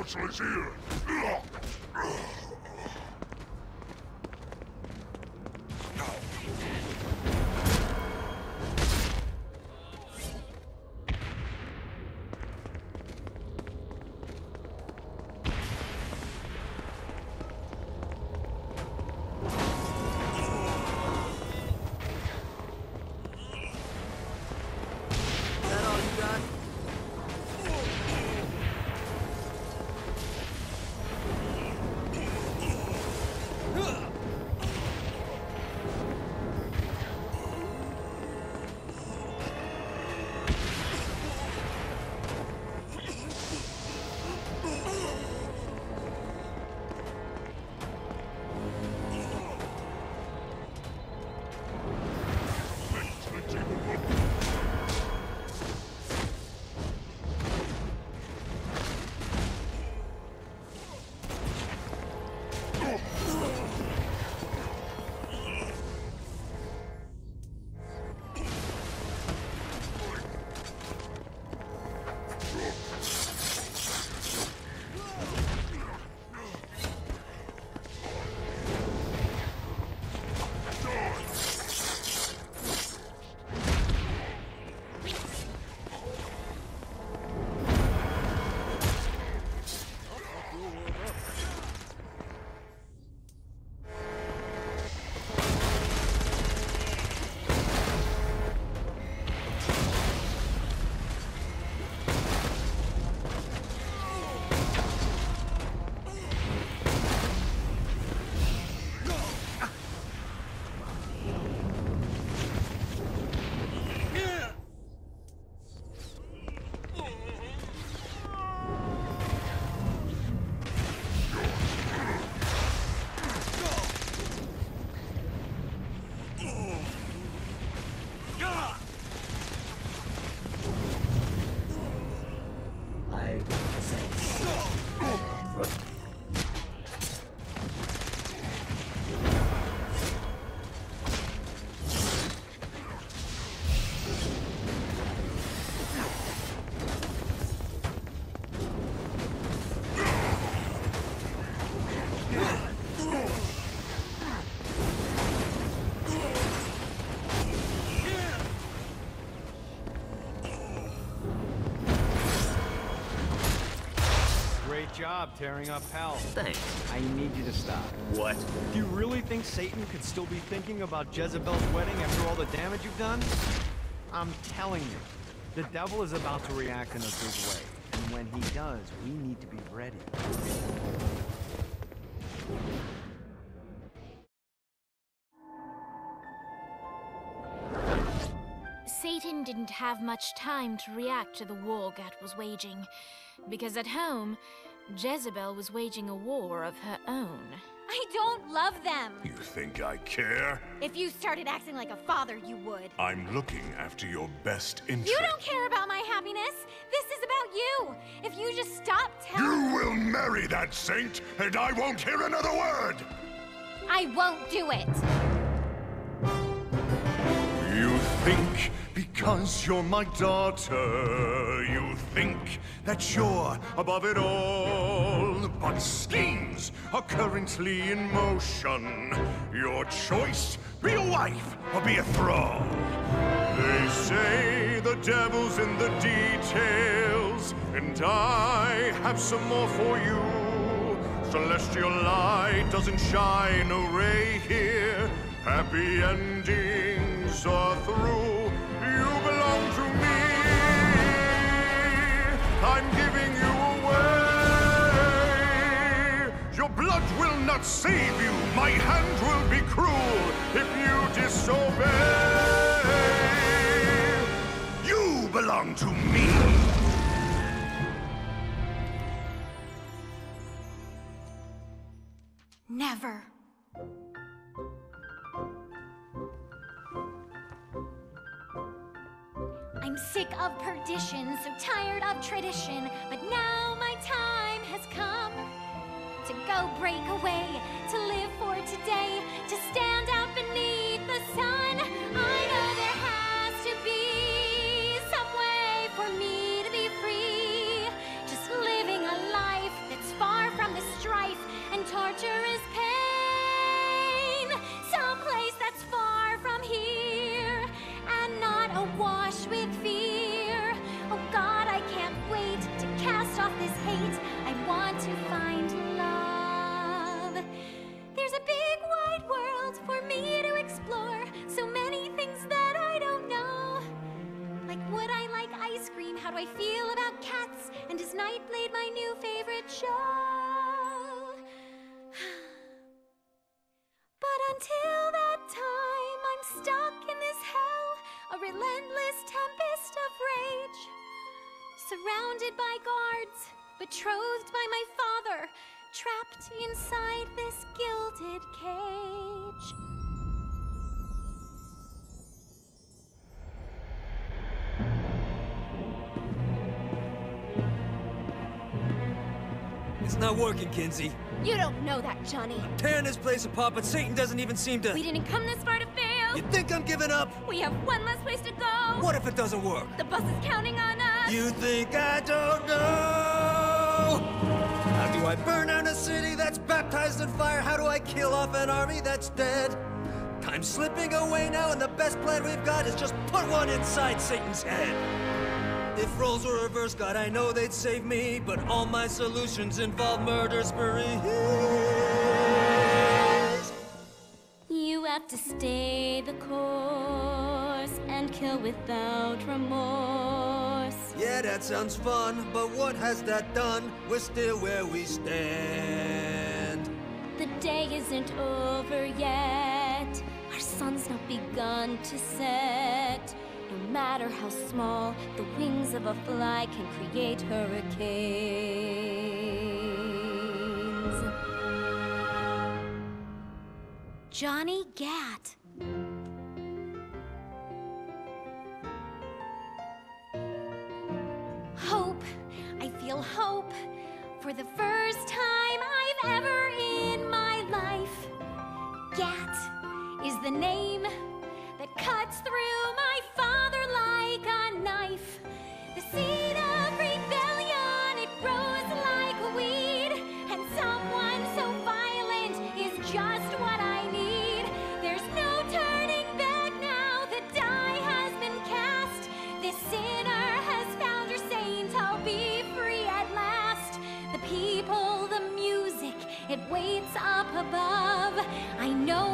Spatula is here! Great job tearing up hell. Thanks. I need you to stop. What? Do you really think Satan could still be thinking about Jezebel's wedding after all the damage you've done? I'm telling you, the devil is about to react in a big way. And when he does, we need to be ready. Satan didn't have much time to react to the war Gat was waging, because at home, Jezebel was waging a war of her own. I don't love them! You think I care? If you started acting like a father, you would. I'm looking after your best interest. You don't care about my happiness! This is about you! If you just stop telling— You will marry that saint, and I won't hear another word! I won't do it! You think because you're my daughter, you think that you're above it all. But schemes are currently in motion. Your choice, be a wife or be a thrall. They say the devil's in the details, and I have some more for you. Celestial light doesn't shine a ray here. Happy endings are through. You belong to me. I'm giving you away. Your blood will not save you. My hand will be cruel if you disobey. You belong to me. Never. I'm sick of perdition, so tired of tradition, but now my time has come to go break away, to live for today, to stand out beneath the sun. I know there has to be some way for me to be free, just living a life that's Until that time, I'm stuck in this hell, a relentless tempest of rage. Surrounded by guards, betrothed by my father, trapped inside this gilded cage. It's not working, Kinzie. You don't know that, Johnny. Tearing this place apart, but Satan doesn't even seem to... We didn't come this far to fail. You think I'm giving up? We have one less place to go. What if it doesn't work? The bus is counting on us. You think I don't know? How do I burn down a city that's baptized in fire? How do I kill off an army that's dead? Time's slipping away now, and the best plan we've got is just put one inside Satan's head. If roles were reversed, God, I know they'd save me, but all my solutions involve murder sprees. You have to stay the course and kill without remorse. Yeah, that sounds fun, but what has that done? We're still where we stand. The day isn't over yet. Our sun's not begun to set. No matter how small, the wings of a fly can create hurricanes. Johnny Gat. Hope. I feel hope. For the first time I've ever in my life. Gat is the name that cuts through my father like a knife. The seed of rebellion, it grows like a weed, and someone so violent is just what I need. There's no turning back now, the die has been cast. This sinner has found her saint, I'll be free at last. The people, the music, it waits up above. I know